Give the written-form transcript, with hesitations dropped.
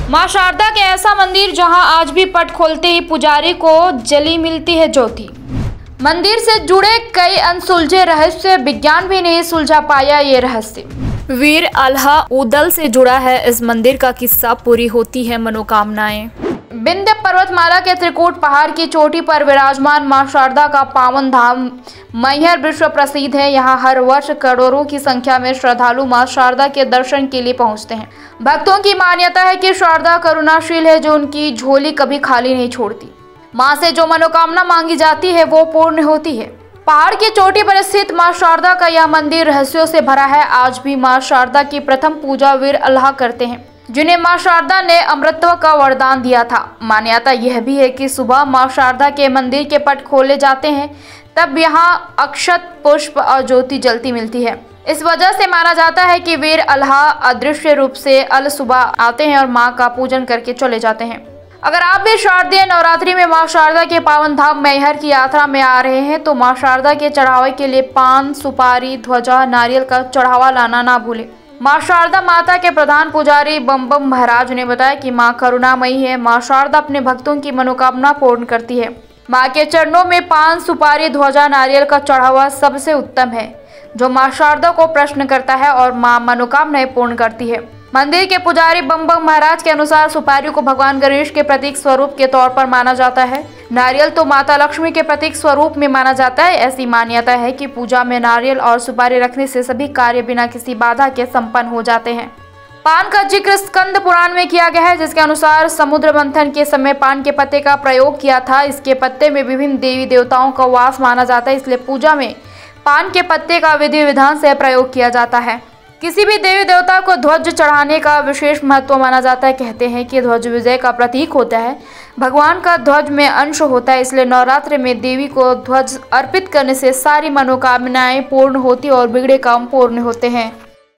मां शारदा के ऐसा मंदिर जहां आज भी पट खोलते ही पुजारी को जली मिलती है ज्योति। मंदिर से जुड़े कई अनसुलझे रहस्य, विज्ञान भी नहीं सुलझा पाया ये रहस्य। वीर अल्लाह उदल से जुड़ा है इस मंदिर का किस्सा, पूरी होती है मनोकामनाएं। विंध्य पर्वतमाला के त्रिकूट पहाड़ की चोटी पर विराजमान मां शारदा का पावन धाम मैहर विश्व प्रसिद्ध है। यहाँ हर वर्ष करोड़ों की संख्या में श्रद्धालु मां शारदा के दर्शन के लिए पहुँचते हैं। भक्तों की मान्यता है कि शारदा करुणाशील है, जो उनकी झोली कभी खाली नहीं छोड़ती। मां से जो मनोकामना मांगी जाती है वो पूर्ण होती है। पहाड़ की चोटी पर स्थित मां शारदा का यह मंदिर रहस्यों से भरा है। आज भी मां शारदा की प्रथम पूजा वीर अल्लाह करते हैं, जिन्हें मां शारदा ने अमृतत्व का वरदान दिया था। मान्यता यह भी है कि सुबह मां शारदा के मंदिर के पट खोले जाते हैं, तब यहाँ अक्षत, पुष्प और ज्योति जलती मिलती है। इस वजह से माना जाता है कि वीर अल्लाह अदृश्य रूप से अल सुबह आते हैं और मां का पूजन करके चले जाते हैं। अगर आप भी शारदीय नवरात्रि में मां शारदा के पावन धाम मैहर की यात्रा में आ रहे हैं तो मां शारदा के चढ़ावे के लिए पान, सुपारी, ध्वजा, नारियल का चढ़ावा लाना ना भूलें। मां शारदा माता के प्रधान पुजारी बम बम महाराज ने बताया कि मां करुणामयी है। मां शारदा अपने भक्तों की मनोकामना पूर्ण करती है। मां के चरणों में पान, सुपारी, ध्वजा, नारियल का चढ़ावा सबसे उत्तम है, जो मां शारदा को प्रसन्न करता है और मां मनोकामनाएं पूर्ण करती है। मंदिर के पुजारी बम बम महाराज के अनुसार सुपारी को भगवान गणेश के प्रतीक स्वरूप के तौर पर माना जाता है। नारियल तो माता लक्ष्मी के प्रतीक स्वरूप में माना जाता है। ऐसी मान्यता है कि पूजा में नारियल और सुपारी रखने से सभी कार्य बिना किसी बाधा के संपन्न हो जाते हैं। पान का जिक्र स्कंद पुराण में किया गया है, जिसके अनुसार समुद्र मंथन के समय पान के पत्ते का प्रयोग किया था। इसके पत्ते में विभिन्न देवी देवताओं का वास माना जाता है, इसलिए पूजा में पान के पत्ते का विधि विधान से प्रयोग किया जाता है। किसी भी देवी देवता को ध्वज चढ़ाने का विशेष महत्व माना जाता है। कहते हैं कि ध्वज विजय का प्रतीक होता है, भगवान का ध्वज में अंश होता है, इसलिए नवरात्रि में देवी को ध्वज अर्पित करने से सारी मनोकामनाएं पूर्ण होती और बिगड़े काम पूर्ण होते हैं।